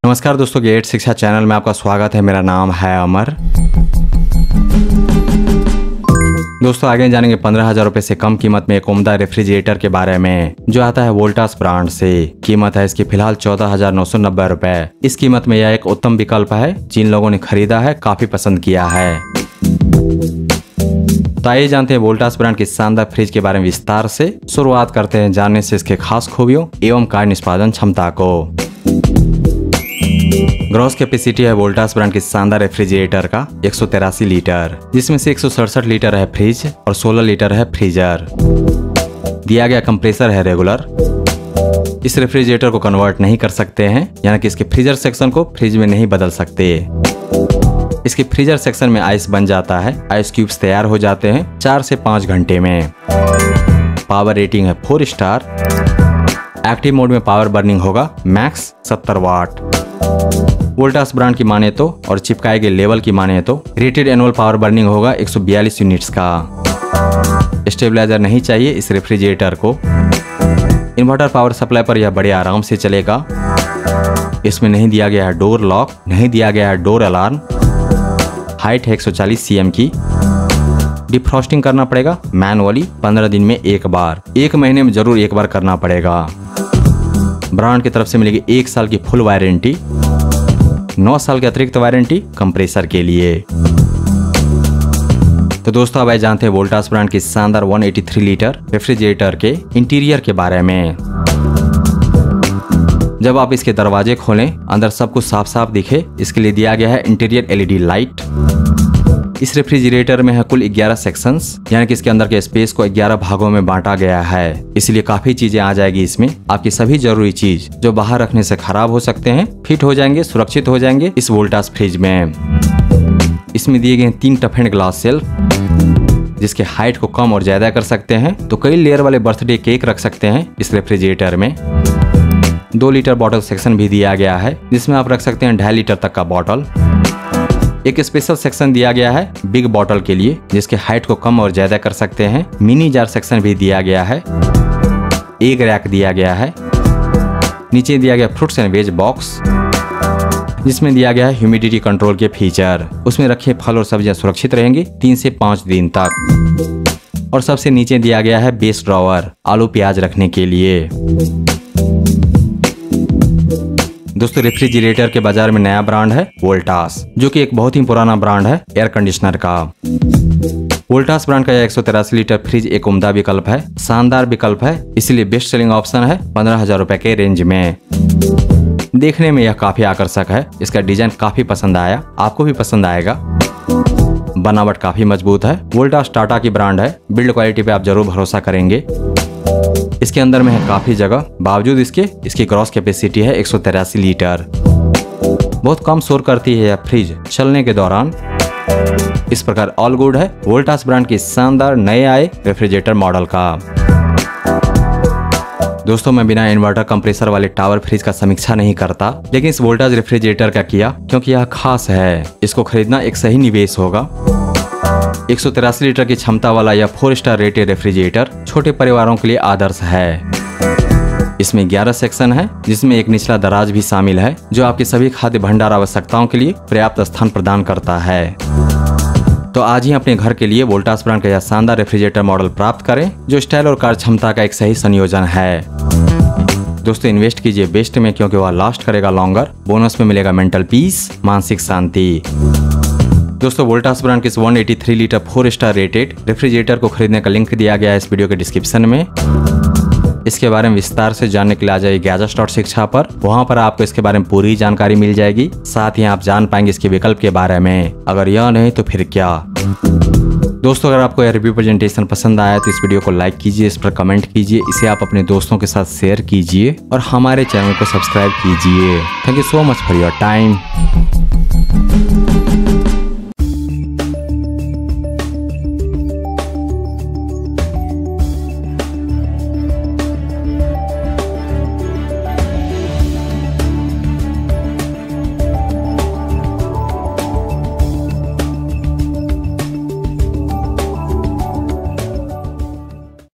नमस्कार दोस्तों, गेट शिक्षा चैनल में आपका स्वागत है। मेरा नाम है अमर। दोस्तों आगे जानेंगे 15,000 रुपए से कम कीमत में एक उम्दा रेफ्रिजरेटर के बारे में जो आता है वोल्टास ब्रांड से। कीमत है इसकी फिलहाल 14,990 रुपए। इस कीमत में यह एक उत्तम विकल्प है। जिन लोगों ने खरीदा है काफी पसंद किया है। तो आइए जानते हैं वोल्टास ब्रांड की शानदार फ्रिज के बारे में विस्तार से। शुरुआत करते हैं जानने से इसके खास खूबियों एवं कार्य निष्पादन क्षमता को। ग्रॉस कैपेसिटी है वोल्टास ब्रांड की शानदार रेफ्रिजरेटर का 183 लीटर, जिसमें से 167 लीटर है फ्रिज और 16 लीटर है फ्रीजर। दिया गया कंप्रेसर है रेगुलर। इस रेफ्रिजरेटर को कन्वर्ट नहीं कर सकते हैं, यानी कि इसके फ्रीजर सेक्शन को फ्रिज में नहीं बदल सकते। इसके फ्रीजर सेक्शन में आइस बन जाता है। आइस क्यूब्स तैयार हो जाते हैं 4 से 5 घंटे में। पावर रेटिंग है 4 स्टार। एक्टिव मोड में पावर बर्निंग होगा मैक्स 70 वाट। वोल्टास ब्रांड की माने तो और चिपकाए गए लेवल की माने तो रेटेड एनुअल पावर बर्निंग होगा 142 यूनिट्स का। स्टेबलाइजर नहीं चाहिए इस रेफ्रिजरेटर को। इन्वर्टर पावर सप्लाई पर यह बड़े आराम से चलेगा। इसमें नहीं दिया गया है डोर लॉक, नहीं दिया गया है डोर अलार्म। हाइट है 140 cm की। डिफ्रॉस्टिंग करना पड़ेगा मैनुअली 15 दिन में एक बार। 1 महीने में जरूर एक बार करना पड़ेगा। ब्रांड की तरफ से मिलेगी 1 साल की फुल वारंटी, 9 साल की अतिरिक्त वारंटी कंप्रेसर के लिए। तो दोस्तों अब आइए जानते हैं वोल्टास ब्रांड की शानदार 183 लीटर रेफ्रिजरेटर के इंटीरियर के बारे में। जब आप इसके दरवाजे खोलें अंदर सब कुछ साफ साफ दिखे, इसके लिए दिया गया है इंटीरियर LED लाइट। इस रेफ्रिजरेटर में है कुल 11 सेक्शंस, यानी कि इसके अंदर के स्पेस को 11 भागों में बांटा गया है। इसलिए काफी चीजें आ जाएगी इसमें। आपकी सभी जरूरी चीज जो बाहर रखने से खराब हो सकते हैं फिट हो जाएंगे, सुरक्षित हो जाएंगे इस वोल्टास फ्रिज में। इसमें दिए गए 3 टफ एंड ग्लास शेल्फ, जिसके हाइट को कम और ज्यादा कर सकते हैं। तो कई लेयर वाले बर्थडे केक रख सकते हैं इस रेफ्रिजरेटर में। 2 लीटर बॉटल सेक्शन भी दिया गया है, जिसमें आप रख सकते हैं 2.5 लीटर तक का बॉटल। एक स्पेशल सेक्शन दिया गया है बिग बॉटल के लिए, जिसके हाइट को कम और ज्यादा कर सकते हैं। मिनी जार सेक्शन भी दिया गया है। एक रैक दिया गया है। नीचे दिया गया फ्रूट्स एंड वेज बॉक्स, जिसमें दिया गया है ह्यूमिडिटी कंट्रोल के फीचर। उसमें रखे फल और सब्जियां सुरक्षित रहेंगी 3 से 5 दिन तक। और सबसे नीचे दिया गया है बेस ड्रॉवर, आलू प्याज रखने के लिए। दोस्तों रेफ्रिजरेटर के बाजार में नया ब्रांड है वोल्टास, जो कि एक बहुत ही पुराना ब्रांड है एयर कंडीशनर का। वोल्टास ब्रांड का यह 183 लीटर फ्रिज एक उम्दा विकल्प है, शानदार विकल्प है। इसलिए बेस्ट सेलिंग ऑप्शन है 15,000 रुपए के रेंज में। देखने में यह काफी आकर्षक है। इसका डिजाइन काफी पसंद आया, आपको भी पसंद आएगा। बनावट काफी मजबूत है। वोल्टास टाटा की ब्रांड है। बिल्ड क्वालिटी पे आप जरूर भरोसा करेंगे। इसके अंदर में है काफी जगह, बावजूद इसकी ग्रॉस कैपेसिटी है 183 लीटर। बहुत कम शोर करती है यह फ्रिज चलने के दौरान। इस प्रकार ऑल गुड है वोल्टास ब्रांड की शानदार नए आए रेफ्रिजरेटर मॉडल का। दोस्तों मैं बिना इन्वर्टर कंप्रेसर वाले टावर फ्रिज का समीक्षा नहीं करता, लेकिन इस वोल्टास रेफ्रिजरेटर का किया क्योंकि यह खास है। इसको खरीदना एक सही निवेश होगा। 183 लीटर की क्षमता वाला यह 4 स्टार रेटेड रेफ्रिजरेटर छोटे परिवारों के लिए आदर्श है। इसमें 11 सेक्शन है, जिसमें एक निचला दराज भी शामिल है, जो आपकी सभी खाद्य भंडार आवश्यकताओं के लिए पर्याप्त स्थान प्रदान करता है। तो आज ही अपने घर के लिए वोल्टास ब्रांड का यह शानदार रेफ्रिजरेटर मॉडल प्राप्त करें, जो स्टाइल और कार्य क्षमता का एक सही संयोजन है। दोस्तों इन्वेस्ट कीजिए बेस्ट में, क्योंकि वह लास्ट करेगा लॉन्गर। बोनस में मिलेगा मेंटल पीस, मानसिक शांति। दोस्तों वोल्टास ब्रांड के इस 183 लीटर 4 स्टार रेटेड रेफ्रिजरेटर को खरीदने का लिंक दिया गया है इस वीडियो के डिस्क्रिप्शन में। इसके बारे में विस्तार से जानने के लिए आ जाइए गैजेट्स.शिक्षा पर। वहां पर आपको इसके बारे में पूरी जानकारी मिल जाएगी। साथ ही आप जान पाएंगे इसके विकल्प के बारे में। अगर यह नहीं तो फिर क्या। दोस्तों अगर आपको यह रिव्यू प्रेजेंटेशन पसंद आया तो इस वीडियो को लाइक कीजिए, इस पर कमेंट कीजिए, इसे आप अपने दोस्तों के साथ शेयर कीजिए और हमारे चैनल को सब्सक्राइब कीजिए। Thank you so much for your time.